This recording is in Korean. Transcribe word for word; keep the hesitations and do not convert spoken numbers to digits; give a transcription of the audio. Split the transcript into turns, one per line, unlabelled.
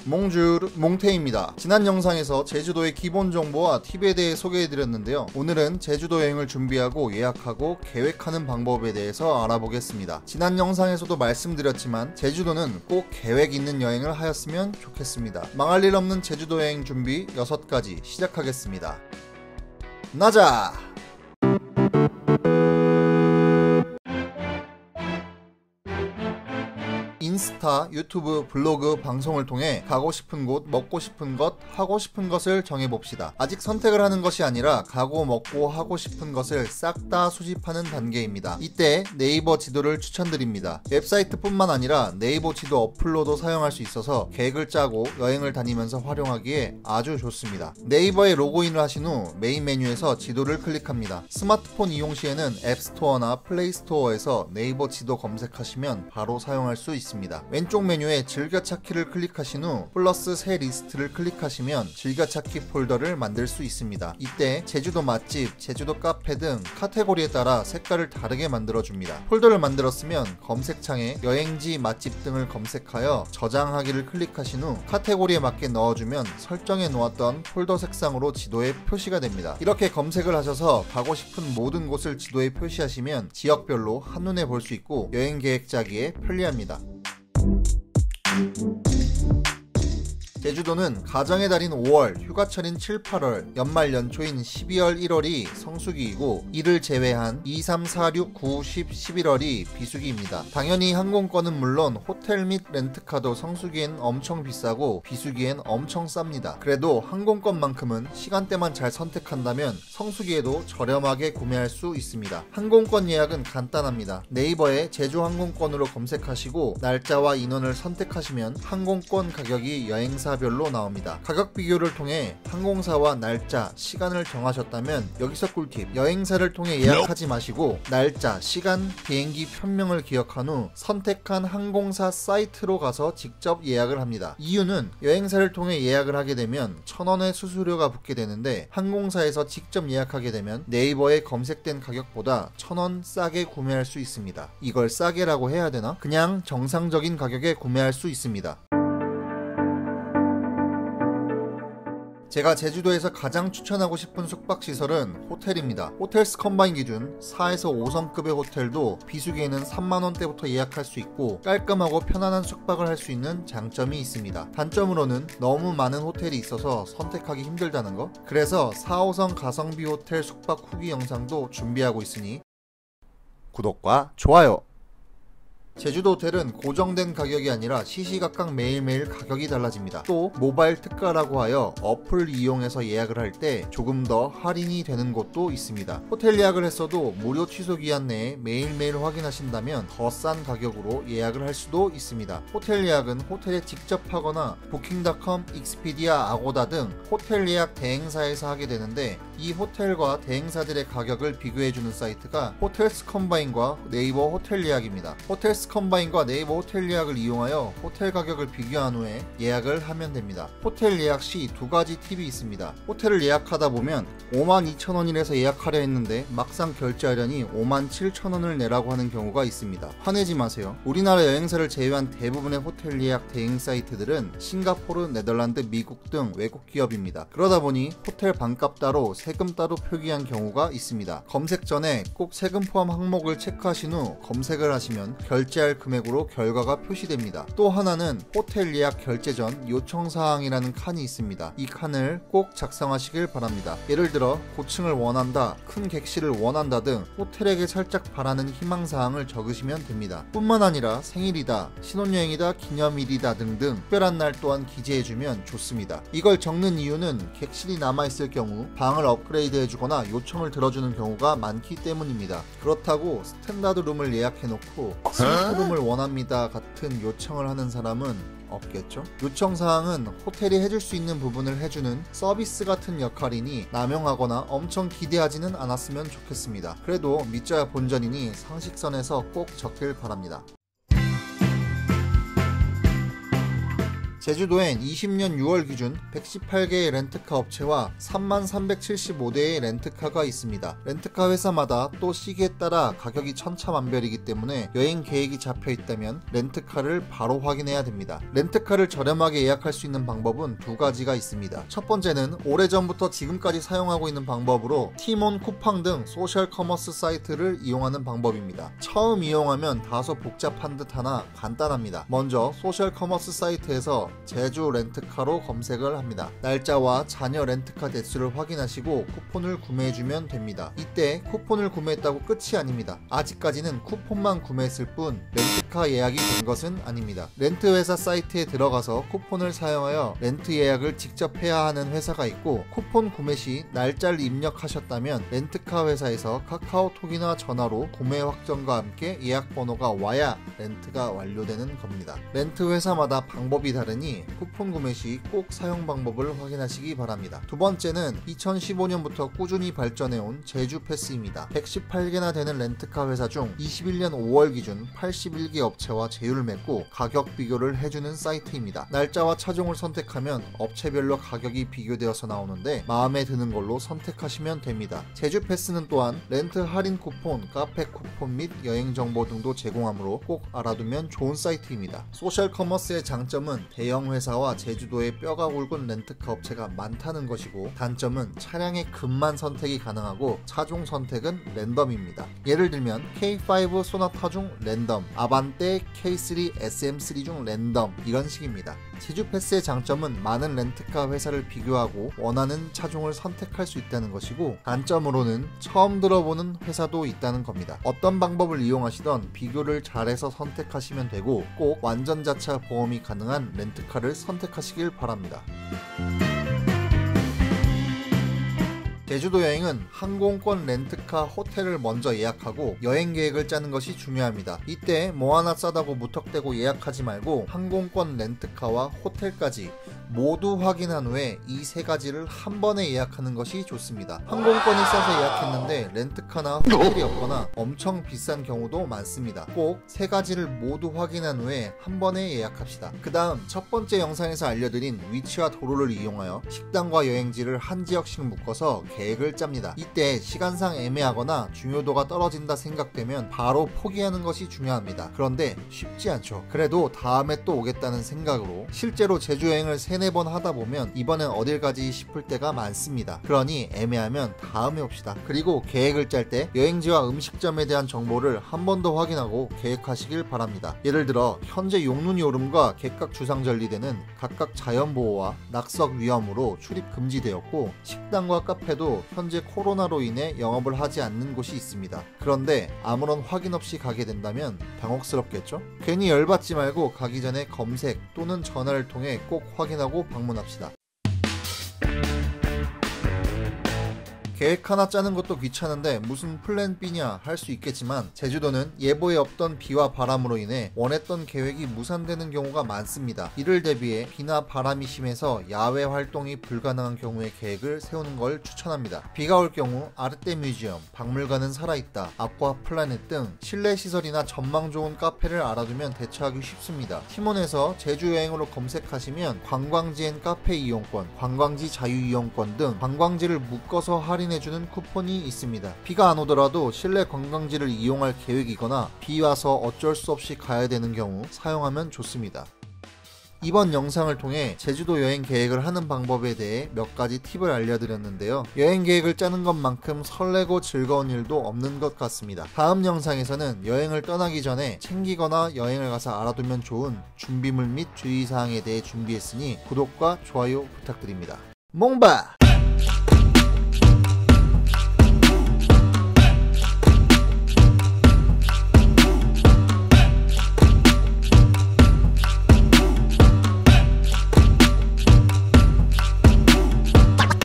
몽주르 몽테입니다. 지난 영상에서 제주도의 기본 정보와 팁에 대해 소개해드렸는데요. 오늘은 제주도 여행을 준비하고 예약하고 계획하는 방법에 대해서 알아보겠습니다. 지난 영상에서도 말씀드렸지만 제주도는 꼭 계획 있는 여행을 하였으면 좋겠습니다. 망할 일 없는 제주도 여행 준비 여섯 가지 시작하겠습니다. 나자! 인스타, 유튜브, 블로그, 방송을 통해 가고 싶은 곳, 먹고 싶은 것, 하고 싶은 것을 정해봅시다. 아직 선택을 하는 것이 아니라 가고 먹고 하고 싶은 것을 싹 다 수집하는 단계입니다. 이때 네이버 지도를 추천드립니다. 웹사이트뿐만 아니라 네이버 지도 어플로도 사용할 수 있어서 계획을 짜고 여행을 다니면서 활용하기에 아주 좋습니다. 네이버에 로그인을 하신 후 메인 메뉴에서 지도를 클릭합니다. 스마트폰 이용 시에는 앱스토어나 플레이스토어에서 네이버 지도 검색하시면 바로 사용할 수 있습니다. 왼쪽 메뉴에 즐겨찾기를 클릭하신 후 플러스 새 리스트를 클릭하시면 즐겨찾기 폴더를 만들 수 있습니다. 이때 제주도 맛집, 제주도 카페 등 카테고리에 따라 색깔을 다르게 만들어줍니다. 폴더를 만들었으면 검색창에 여행지, 맛집 등을 검색하여 저장하기를 클릭하신 후 카테고리에 맞게 넣어주면 설정해 놓았던 폴더 색상으로 지도에 표시가 됩니다. 이렇게 검색을 하셔서 가고 싶은 모든 곳을 지도에 표시하시면 지역별로 한눈에 볼 수 있고 여행 계획 짜기에 편리합니다. 제주도는 가정의 달인 오월, 휴가철인 칠, 팔월, 연말 연초인 십이월, 일월이 성수기이고 이를 제외한 이, 삼, 사, 육, 구, 십, 십일월이 비수기입니다. 당연히 항공권은 물론 호텔 및 렌트카도 성수기엔 엄청 비싸고 비수기엔 엄청 쌉니다. 그래도 항공권만큼은 시간대만 잘 선택한다면 성수기에도 저렴하게 구매할 수 있습니다. 항공권 예약은 간단합니다. 네이버에 제주 항공권으로 검색하시고 날짜와 인원을 선택하시면 항공권 가격이 여행사 별로 나옵니다. 가격 비교를 통해 항공사와 날짜, 시간을 정하셨다면 여기서 꿀팁, 여행사를 통해 예약하지 마시고 날짜, 시간, 비행기 편명을 기억한 후 선택한 항공사 사이트로 가서 직접 예약을 합니다. 이유는 여행사를 통해 예약을 하게 되면 천 원의 수수료가 붙게 되는데 항공사에서 직접 예약하게 되면 네이버에 검색된 가격보다 천 원 싸게 구매할 수 있습니다. 이걸 싸게라고 해야 되나? 그냥 정상적인 가격에 구매할 수 있습니다. 제가 제주도에서 가장 추천하고 싶은 숙박시설은 호텔입니다. 호텔스 컴바인 기준 사에서 오 성급의 호텔도 비수기에는 삼만 원대부터 예약할 수 있고 깔끔하고 편안한 숙박을 할 수 있는 장점이 있습니다. 단점으로는 너무 많은 호텔이 있어서 선택하기 힘들다는 거. 그래서 사, 오 성 가성비 호텔 숙박 후기 영상도 준비하고 있으니 구독과 좋아요! 제주도 호텔은 고정된 가격이 아니라 시시각각 매일매일 가격이 달라집니다. 또 모바일 특가라고 하여 어플 이용해서 예약을 할 때 조금 더 할인이 되는 곳도 있습니다. 호텔 예약을 했어도 무료 취소 기한 내에 매일매일 확인하신다면 더 싼 가격으로 예약을 할 수도 있습니다. 호텔 예약은 호텔에 직접 하거나 부킹닷컴, 익스피디아, 아고다 등 호텔 예약 대행사에서 하게 되는데 이 호텔과 대행사들의 가격을 비교해주는 사이트가 호텔스 컴바인과 네이버 호텔 예약입니다. 호텔스 컴바인과 네이버 호텔 예약을 이용하여 호텔 가격을 비교한 후에 예약을 하면 됩니다. 호텔 예약 시 두 가지 팁이 있습니다. 호텔을 예약하다 보면 오만 이천 원이라서 예약하려 했는데 막상 결제하려니 오만 칠천 원을 내라고 하는 경우가 있습니다. 화내지 마세요. 우리나라 여행사를 제외한 대부분의 호텔 예약 대행 사이트들은 싱가포르, 네덜란드, 미국 등 외국 기업입니다. 그러다 보니 호텔 반값 따로 세금 따로 표기한 경우가 있습니다. 검색 전에 꼭 세금 포함 항목을 체크하신 후 검색을 하시면 결제할 금액으로 결과가 표시됩니다. 또 하나는 호텔 예약 결제 전 요청사항이라는 칸이 있습니다. 이 칸을 꼭 작성하시길 바랍니다. 예를 들어 고층을 원한다, 큰 객실을 원한다 등 호텔에게 살짝 바라는 희망사항을 적으시면 됩니다. 뿐만 아니라 생일이다, 신혼여행이다, 기념일이다 등등 특별한 날 또한 기재해주면 좋습니다. 이걸 적는 이유는 객실이 남아있을 경우 방을 업그레이드 해주거나 요청을 들어주는 경우가 많기 때문입니다. 그렇다고 스탠다드 룸을 예약해놓고 스위트룸을 원합니다 같은 요청을 하는 사람은 없겠죠? 요청사항은 호텔이 해줄 수 있는 부분을 해주는 서비스 같은 역할이니 남용하거나 엄청 기대하지는 않았으면 좋겠습니다. 그래도 믿져야 본전이니 상식선에서 꼭 적길 바랍니다. 제주도엔 이십 년 유월 기준 백십팔 개의 렌트카 업체와 삼만 삼백칠십오 대의 렌트카가 있습니다. 렌트카 회사마다 또 시기에 따라 가격이 천차만별이기 때문에 여행 계획이 잡혀 있다면 렌트카를 바로 확인해야 됩니다. 렌트카를 저렴하게 예약할 수 있는 방법은 두 가지가 있습니다. 첫 번째는 오래전부터 지금까지 사용하고 있는 방법으로 티몬, 쿠팡 등 소셜 커머스 사이트를 이용하는 방법입니다. 처음 이용하면 다소 복잡한 듯하나 간단합니다. 먼저 소셜 커머스 사이트에서 제주 렌트카로 검색을 합니다. 날짜와 자녀 렌트카 대수를 확인하시고 쿠폰을 구매해주면 됩니다. 이때 쿠폰을 구매했다고 끝이 아닙니다. 아직까지는 쿠폰만 구매했을 뿐 렌트카 예약이 된 것은 아닙니다. 렌트 회사 사이트에 들어가서 쿠폰을 사용하여 렌트 예약을 직접 해야 하는 회사가 있고, 쿠폰 구매 시 날짜를 입력하셨다면 렌트카 회사에서 카카오톡이나 전화로 구매 확정과 함께 예약 번호가 와야 렌트가 완료되는 겁니다. 렌트 회사마다 방법이 다르니 쿠폰 구매 시 꼭 사용 방법을 확인하시기 바랍니다. 두 번째는 이천십오 년부터 꾸준히 발전해온 제주 패스입니다. 백십팔 개나 되는 렌트카 회사 중 이십일 년 오월 기준 팔십일 개 업체와 제휴를 맺고 가격 비교를 해주는 사이트입니다. 날짜와 차종을 선택하면 업체별로 가격이 비교되어서 나오는데 마음에 드는 걸로 선택하시면 됩니다. 제주 패스는 또한 렌트 할인 쿠폰, 카페 쿠폰 및 여행 정보 등도 제공하므로 꼭 알아두면 좋은 사이트입니다. 소셜 커머스의 장점은 대형 회사와 제주도에 뼈가 굵은 렌트카 업체가 많다는 것이고, 단점은 차량의 급만 선택이 가능하고 차종 선택은 랜덤입니다. 예를 들면 케이 파이브 소나타 중 랜덤, 아반떼 케이 쓰리 에스엠 쓰리 중 랜덤, 이런 식입니다. 제주 패스의 장점은 많은 렌트카 회사를 비교하고 원하는 차종을 선택할 수 있다는 것이고, 단점으로는 처음 들어보는 회사도 있다는 겁니다. 어떤 방법을 이용하시던 비교를 잘해서 선택하시면 되고, 꼭 완전자차 보험이 가능한 렌트카를 선택하시길 바랍니다. 제주도 여행은 항공권, 렌트카, 호텔을 먼저 예약하고 여행 계획을 짜는 것이 중요합니다. 이때 뭐 하나 싸다고 무턱대고 예약하지 말고 항공권, 렌트카와 호텔까지 모두 확인한 후에 이 세 가지를 한 번에 예약하는 것이 좋습니다. 항공권이 싸서 예약했는데 렌트카나 호텔이 없거나 엄청 비싼 경우도 많습니다. 꼭 세 가지를 모두 확인한 후에 한 번에 예약합시다. 그 다음 첫 번째 영상에서 알려드린 위치와 도로를 이용하여 식당과 여행지를 한 지역씩 묶어서 계획을 짭니다. 이때 시간상 애매하거나 중요도가 떨어진다 생각되면 바로 포기하는 것이 중요합니다. 그런데 쉽지 않죠. 그래도 다음에 또 오겠다는 생각으로 실제로 제주 여행을 세네 번 하다 보면 이번엔 어딜 가지 싶을 때가 많습니다. 그러니 애매하면 다음에 옵시다. 그리고 계획을 짤 때 여행지와 음식점에 대한 정보를 한 번 더 확인하고 계획하시길 바랍니다. 예를 들어 현재 용눈이 오름과 객각 주상 전리대는 각각 자연보호와 낙석 위험으로 출입 금지되었고, 식당과 카페도 현재 코로나로 인해 영업을 하지 않는 곳이 있습니다. 그런데 아무런 확인 없이 가게 된다면 당혹스럽겠죠? 괜히 열받지 말고 가기 전에 검색 또는 전화를 통해 꼭 확인하고 방문합시다. 계획 하나 짜는 것도 귀찮은데 무슨 플랜 B냐 할 수 있겠지만, 제주도는 예보에 없던 비와 바람으로 인해 원했던 계획이 무산되는 경우가 많습니다. 이를 대비해 비나 바람이 심해서 야외 활동이 불가능한 경우에 계획을 세우는 걸 추천합니다. 비가 올 경우 아르떼 뮤지엄, 박물관은 살아있다, 아쿠아 플라넷 등 실내 시설이나 전망 좋은 카페를 알아두면 대처하기 쉽습니다. 티몬에서 제주 여행으로 검색하시면 관광지 앤 카페 이용권, 관광지 자유 이용권 등 관광지를 묶어서 할인 해주는 쿠폰이 있습니다. 비가 안 오더라도 실내 관광지를 이용할 계획이거나 비 와서 어쩔 수 없이 가야 되는 경우 사용하면 좋습니다. 이번 영상을 통해 제주도 여행 계획을 하는 방법에 대해 몇 가지 팁을 알려드렸는데요. 여행 계획을 짜는 것만큼 설레고 즐거운 일도 없는 것 같습니다. 다음 영상에서는 여행을 떠나기 전에 챙기거나 여행을 가서 알아두면 좋은 준비물 및 주의사항에 대해 준비했으니 구독과 좋아요 부탁드립니다. 몽바!